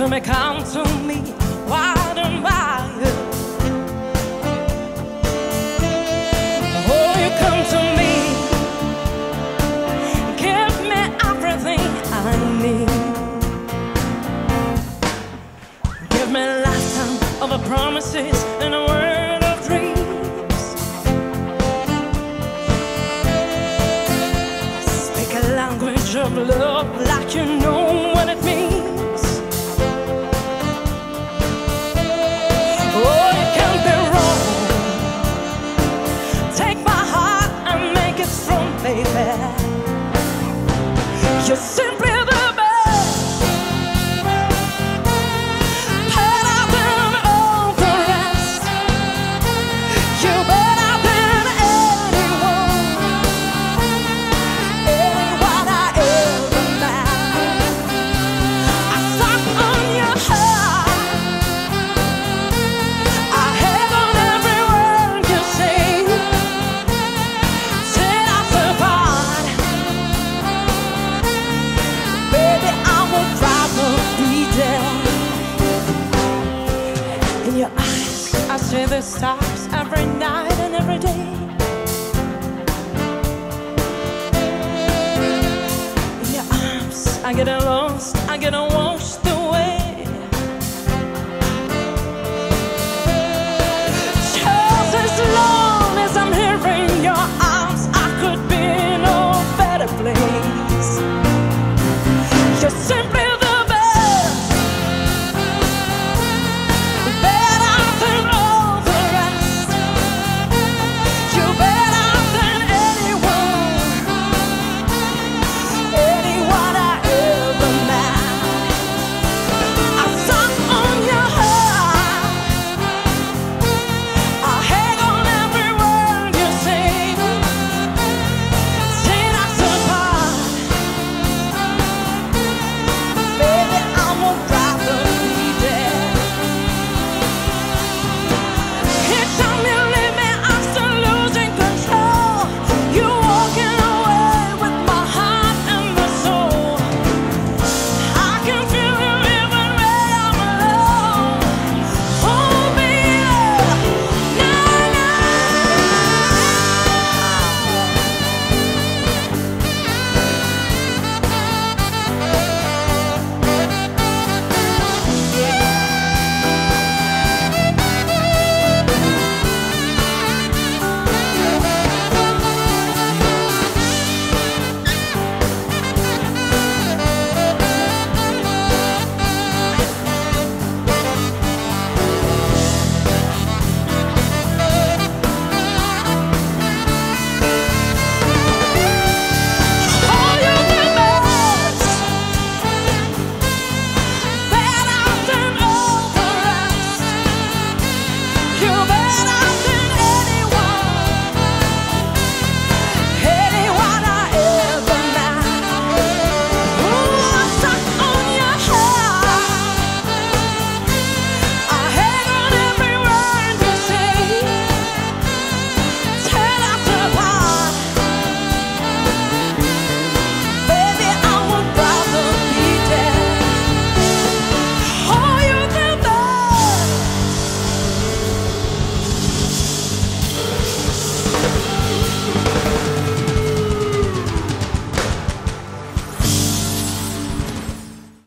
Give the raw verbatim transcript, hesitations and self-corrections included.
to me, come to me, wide and wide. Oh, you come to me, give me everything I need. Give me a lifetime of a promises and a world of dreams. Speak a language of love like you know what it means. Oh, you can't be wrong. Take my heart and make it strong, baby. You're simply the best. Better than all the rest. You're better than anyone, anyone I ever met. I stuck on your heart. I held on every word you say. Set us apart. Baby, I would rather be there. In your eyes, I see the stars every night and every day. In your arms, I get lost, I get lost.